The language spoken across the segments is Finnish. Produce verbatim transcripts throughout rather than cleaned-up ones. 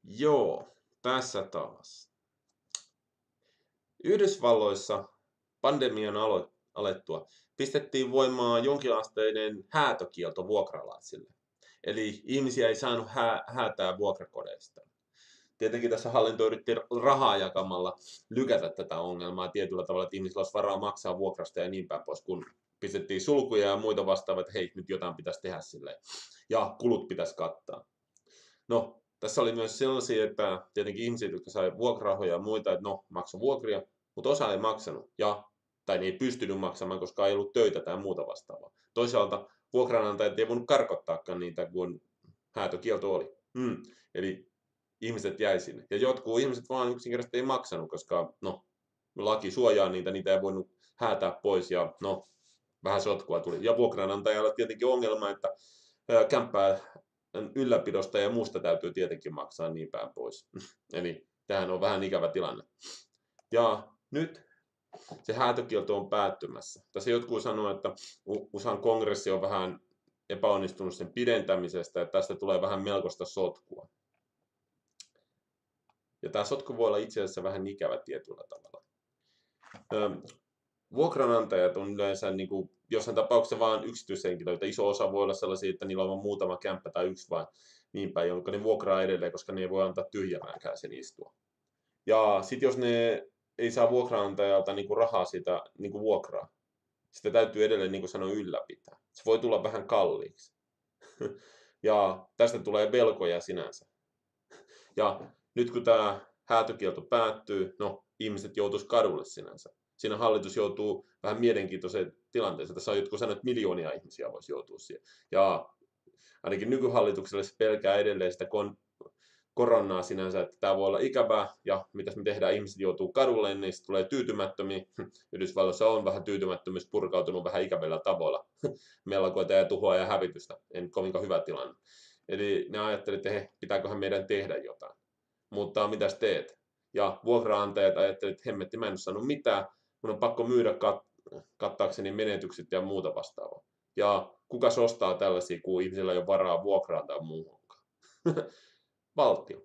Joo, tässä taas. Yhdysvalloissa pandemian alo- alettua pistettiin voimaan jonkinasteinen häätökielto vuokralaisille. Eli ihmisiä ei saanut hää- häätää vuokrakodeista. Tietenkin tässä hallinto yritti rahaa jakamalla lykätä tätä ongelmaa tietyllä tavalla, että ihmisillä olisi varaa maksaa vuokrasta ja niin päin pois, kun pistettiin sulkuja ja muita vastaavia, että hei, nyt jotain pitäisi tehdä silleen. Ja kulut pitäisi kattaa. No, tässä oli myös sellaisia, että tietenkin ihmiset, jotka sai vuokrarahoja ja muita, että no, maksoi vuokria, mutta osa ei maksanut, ja, tai ne ei pystynyt maksamaan, koska ei ollut töitä tai muuta vastaavaa. Toisaalta vuokranantajat ei voinut karkottaakaan niitä, kun häätökielto oli. Hmm. Eli ihmiset jäi sinne. Ja jotkut ihmiset vaan yksinkertaisesti ei maksanut, koska no, laki suojaa niitä, niitä ei voinut häätää pois, ja no, vähän sotkua tuli. Ja vuokranantajalla tietenkin ongelma, että ää, kämppää ylläpidosta ja muusta täytyy tietenkin maksaa niin päin pois. Eli tämähän on vähän ikävä tilanne. Ja nyt se häätökielto on päättymässä. Tässä jotkut sanoo, että U S A:n kongressi on vähän epäonnistunut sen pidentämisestä ja tästä tulee vähän melkoista sotkua. Ja tämä sotku voi olla itse asiassa vähän ikävä tietyllä tavalla. Vuokranantajat on yleensä niin kuin, jossain tapauksessa vain yksityishenkilöitä. Iso osa voi olla sellaisia, että niillä on vain muutama kämppä tai yksi vain niin päin, jonka ne vuokraa edelleen, koska ne ei voi antaa tyhjänäänkään sen istua. Ja sitten jos ne ei saa vuokranantajalta niin kuin rahaa siitä niin kuin vuokraa, sitä täytyy edelleen, niin kuin sanoin, ylläpitää. Se voi tulla vähän kalliiksi. Ja tästä tulee velkoja sinänsä. Ja nyt kun tämä häätökielto päättyy, no ihmiset joutuisi kadulle sinänsä. Siinä hallitus joutuu vähän mielenkiintoiseen tilanteeseen. Tässä on jotkut sanonut, että miljoonia ihmisiä voisi joutua siihen. Ja ainakin nykyhallitukselle se pelkää edelleen sitä kon- koronaa sinänsä, että tämä voi olla ikävää. Ja mitä me tehdään, ihmiset joutuu kadulle, niin se tulee tyytymättömiä. Yhdysvalloissa on vähän tyytymättömyys purkautunut vähän ikävillä tavoilla. Mellakoita ja tuhoa ja hävitystä. En kovinkaan hyvä tilanne. Eli ne ajattelivat, että he, pitääköhän meidän tehdä jotain. Mutta mitäs teet? Ja vuokraantajat ajattelivat, että hemmetti, mä en ole saanut mitään. Mun on pakko myydä kat- kattaakseni menetykset ja muuta vastaavaa. Ja kuka ostaa tällaisia, kun ihmisillä ei ole varaa vuokraan tai muuhunkaan? Valtio.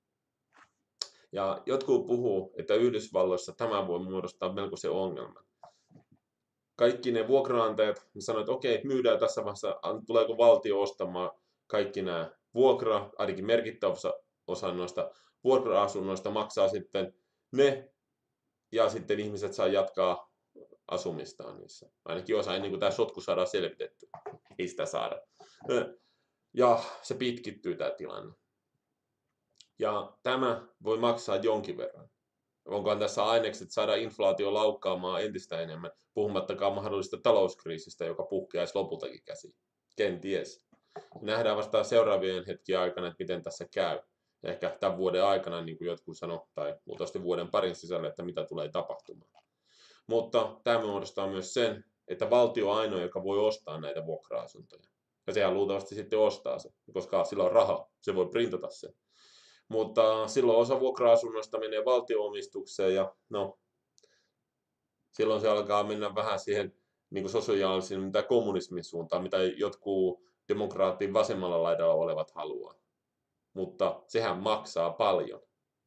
Ja jotkut puhuu, että Yhdysvalloissa tämä voi muodostaa melkoisen ongelman. Kaikki ne vuokraantajat sanoivat, että okei, myydään tässä vaiheessa, tuleeko valtio ostamaan kaikki nämä vuokra, ainakin merkittävä osa noista vuokra-asunnoista maksaa sitten ne, ja sitten ihmiset saa jatkaa asumistaan niissä. Ainakin osa ennen kuin tämä sotku saadaan selvitetty. Ei sitä saada. Ja se pitkittyy tämä tilanne. Ja tämä voi maksaa jonkin verran. Onkohan tässä ainekset saada inflaatio laukkaamaan entistä enemmän, puhumattakaan mahdollisesta talouskriisistä, joka puhkeaisi lopultakin käsiin. Kenties. Nähdään vasta seuraavien hetkien aikana, että miten tässä käy. Ehkä tämän vuoden aikana, niin kuin jotkut sanoo, tai luultavasti vuoden parin sisällä, että mitä tulee tapahtumaan. Mutta tämä muodostaa myös sen, että valtio on ainoa, joka voi ostaa näitä vuokra-asuntoja. Ja sehän luultavasti sitten ostaa se, koska sillä on rahaa, se voi printata sen. Mutta silloin osa vuokra-asunnoista menee valtio-omistukseen ja no, silloin se alkaa mennä vähän siihen niin sosiaalisen mitä kommunismin suuntaan, mitä jotkut demokraatin vasemmalla laidalla olevat haluaa. Mutta sehän maksaa paljon.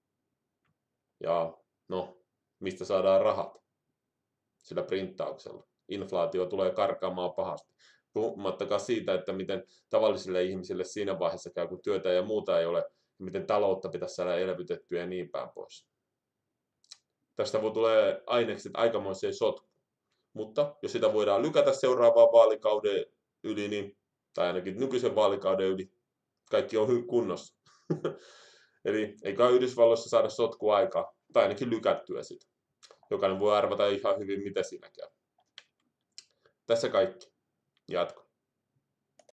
Ja no, mistä saadaan rahat? Sillä printtauksella. Inflaatio tulee karkaamaan pahasti. Puhumattakaan siitä, että miten tavallisille ihmisille siinä vaiheessa käy, kun työtä ja muuta ei ole, miten taloutta pitäisi saada elvytettyä ja niin päin pois. Tästä voi tulee ainekset aikamoiseen sotkuun. Mutta jos sitä voidaan lykätä seuraavaan vaalikauden yli, niin, tai ainakin nykyisen vaalikauden yli, kaikki on kunnossa. Eli eikä Yhdysvalloissa saada sotkua aikaa, tai ainakin lykättyä sitä. Jokainen voi arvata ihan hyvin, mitä siinä käy. Tässä kaikki. Jatko.